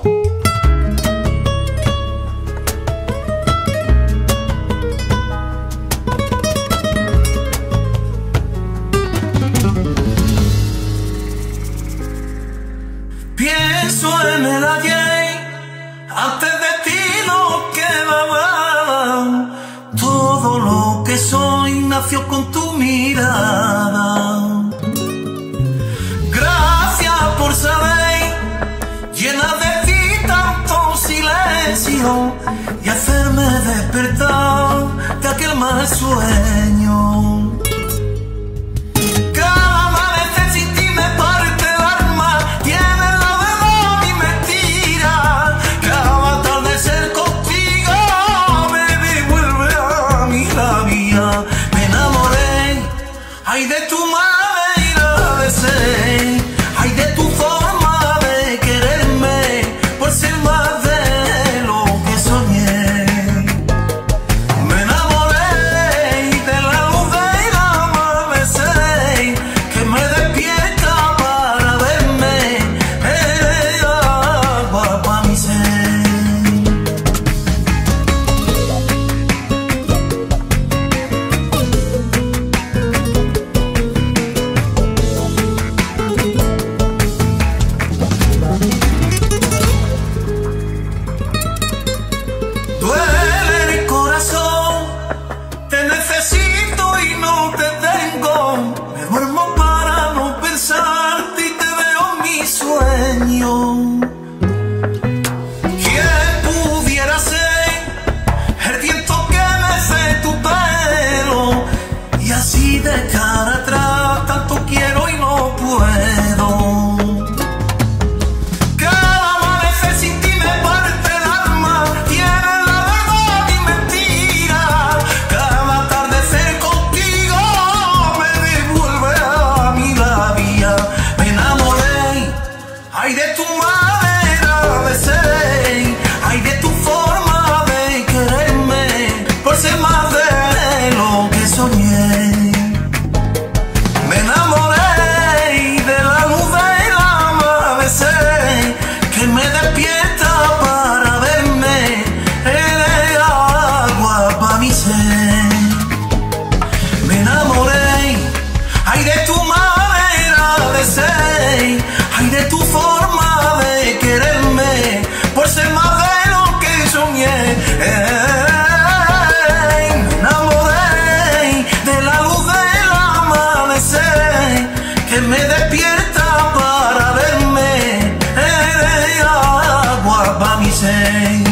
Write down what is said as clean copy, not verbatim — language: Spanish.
Pienso en el ayer, antes de ti no quedaba. Todo lo que soy nació con tu mirada. Gracias por saber, llena de ti tanto silencio, y hacerme despertar de aquel mal sueño. Ay de tu manera de ser, ay de tu forma de quererme, por ser más de lo que soñé. Me enamoré de la luz del amanecer, que me despierta para verme, eres agua para mi ser. Duele el corazón, te necesito y no te tengo. Me duermo para no pensarte y te veo en mi sueño. ¿Quién pudiera ser el viento que mece tu pelo? Y así de cara atrás tanto quiero y no puedo. Ay de tu manera de ser, ay de tu forma de quererme, por ser más de lo que soñé. Me enamoré de la luz del amanecer, que me despierta para verme, eres agua para mi ser. Me enamoré, ay de tu manera de ser, ay de tu forma de quererme, por ser más de lo que soñé. Me enamoré de la luz del amanecer, que me despierta para verme, eres agua para mi ser.